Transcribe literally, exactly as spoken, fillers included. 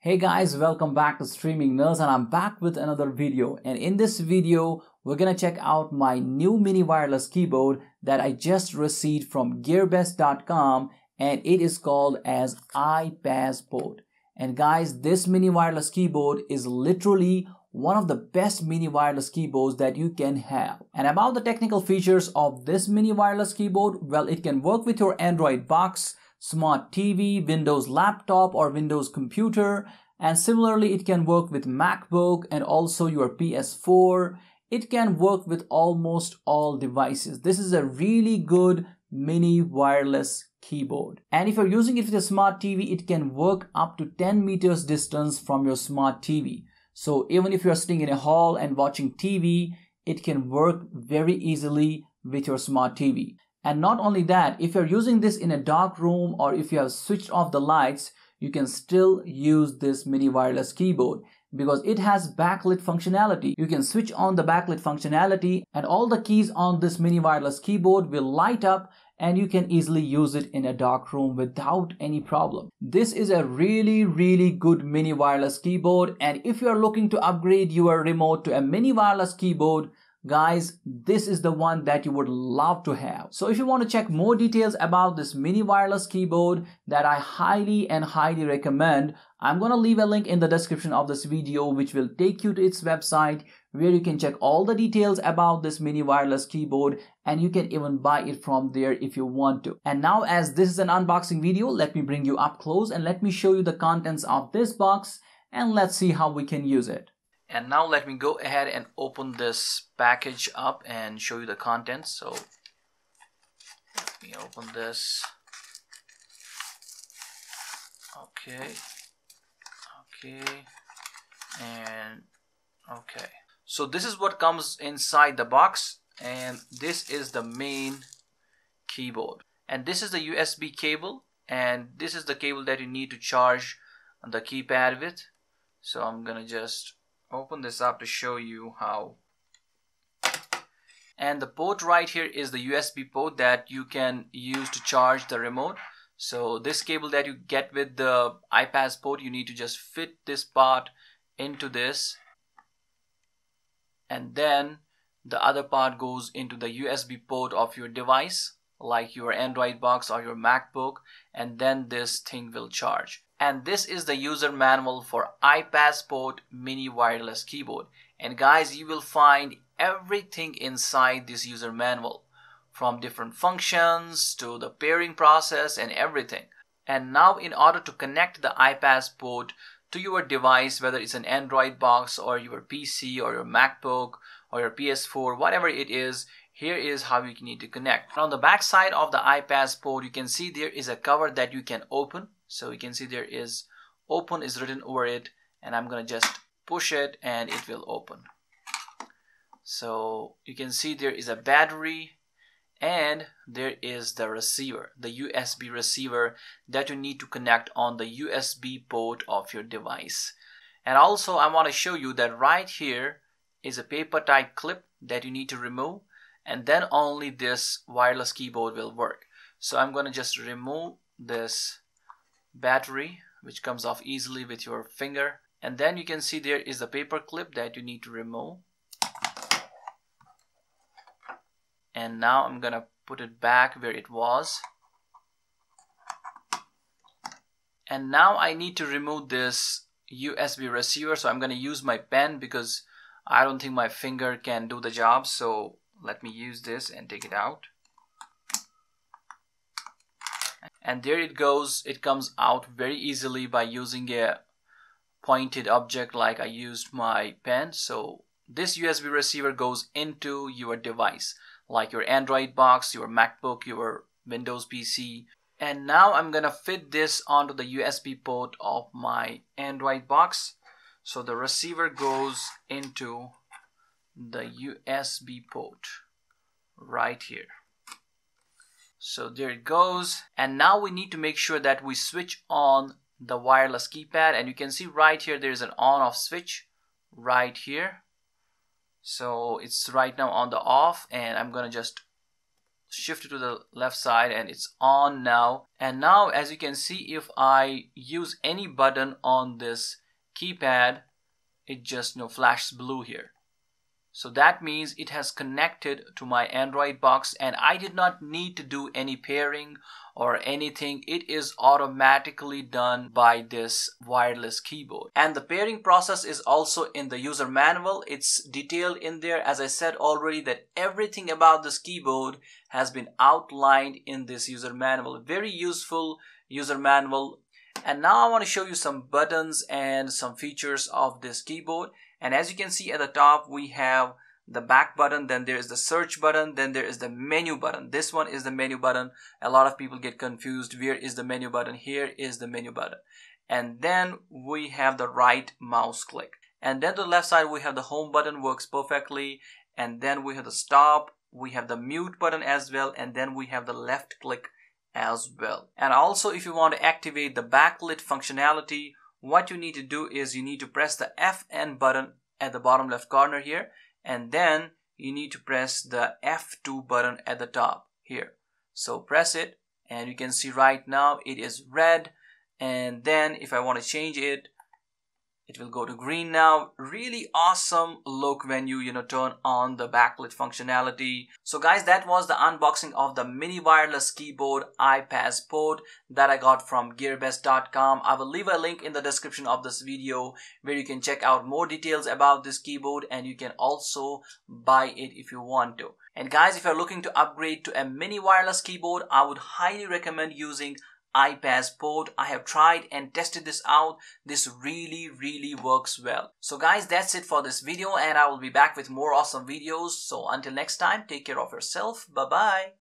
Hey guys, welcome back to Streaming Nerds, and I'm back with another video. And in this video, we're gonna check out my new mini wireless keyboard that I just received from gearbest dot com, and it is called as iPassport. And guys, this mini wireless keyboard is literally one of the best mini wireless keyboards that you can have. And about the technical features of this mini wireless keyboard, well, it can work with your Android box, smart T V, Windows laptop or Windows computer, and similarly it can work with MacBook and also your P S four. It can work with almost all devices. This is a really good mini wireless keyboard. And if you're using it with a smart T V, it can work up to ten meters distance from your smart T V. So even if you're sitting in a hall and watching T V, it can work very easily with your smart T V. And not only that, if you're using this in a dark room or if you have switched off the lights, you can still use this mini wireless keyboard because it has backlit functionality. You can switch on the backlit functionality and all the keys on this mini wireless keyboard will light up and you can easily use it in a dark room without any problem. This is a really, really good mini wireless keyboard, and if you are looking to upgrade your remote to a mini wireless keyboard, guys, this is the one that you would love to have. So if you want to check more details about this mini wireless keyboard that I highly and highly recommend, I'm going to leave a link in the description of this video which will take you to its website where you can check all the details about this mini wireless keyboard, and you can even buy it from there if you want to. And now, as this is an unboxing video, let me bring you up close and let me show you the contents of this box, and let's see how we can use it. And now let me go ahead and open this package up and show you the contents. So let me open this. Okay. Okay. And okay. So this is what comes inside the box, and this is the main keyboard. And this is the U S B cable, and this is the cable that you need to charge the keypad with. So I'm gonna just open this up to show you how. And the port right here is the U S B port that you can use to charge the remote. So this cable that you get with the iPassport, you need to just fit this part into this, and then the other part goes into the U S B port of your device like your Android box or your MacBook, and then this thing will charge. And this is the user manual for iPassport mini wireless keyboard. And guys, you will find everything inside this user manual, from different functions to the pairing process and everything. And now in order to connect the iPassport to your device, whether it's an Android box or your P C or your MacBook or your P S four, whatever it is, here is how you need to connect. On the back side of the iPassport, you can see there is a cover that you can open. So you can see there is open is written over it, and I'm gonna just push it and it will open. So you can see there is a battery and there is the receiver, the U S B receiver that you need to connect on the U S B port of your device. And also I want to show you that right here is a paper type clip that you need to remove, and then only this wireless keyboard will work. So I'm going to just remove this battery, which comes off easily with your finger, and then you can see there is a paper clip that you need to remove. And now I'm gonna put it back where it was. And now I need to remove this U S B receiver, so I'm gonna use my pen because I don't think my finger can do the job. So let me use this and take it out. And there it goes. It comes out very easily by using a pointed object like I used my pen. So this U S B receiver goes into your device, like your Android box, your MacBook, your Windows P C. And now I'm gonna fit this onto the U S B port of my Android box. So the receiver goes into the U S B port right here. So there it goes. And now we need to make sure that we switch on the wireless keypad, and you can see right here there's an on off switch right here. So it's right now on the off, and I'm gonna just shift it to the left side and it's on now. And now as you can see, if I use any button on this keypad, it just you know flashes blue here. So that means it has connected to my Android box and I did not need to do any pairing or anything. It is automatically done by this wireless keyboard. And the pairing process is also in the user manual. It's detailed in there. As I said already, that everything about this keyboard has been outlined in this user manual. Very useful user manual. And now I want to show you some buttons and some features of this keyboard. And as you can see at the top, we have the back button, then there is the search button, then there is the menu button. This one is the menu button. A lot of people get confused. Where is the menu button? Here is the menu button. And then we have the right mouse click. And then to the left side, we have the home button, works perfectly. And then we have the stop. We have the mute button as well. And then we have the left click as well. And also, if you want to activate the backlit functionality, what you need to do is you need to press the F N button at the bottom left corner here, and then you need to press the F two button at the top here. So press it and you can see right now it is red, and then if I want to change it, it will go to green now. Really awesome look when you, you know, turn on the backlit functionality. So guys, that was the unboxing of the mini wireless keyboard iPass port that I got from gearbest dot com. I will leave a link in the description of this video where you can check out more details about this keyboard, and you can also buy it if you want to. And guys, if you're looking to upgrade to a mini wireless keyboard, I would highly recommend using iPass port. I have tried and tested this out. This really really works well. So guys, that's it for this video, and I will be back with more awesome videos. So until next time, take care of yourself. Bye bye.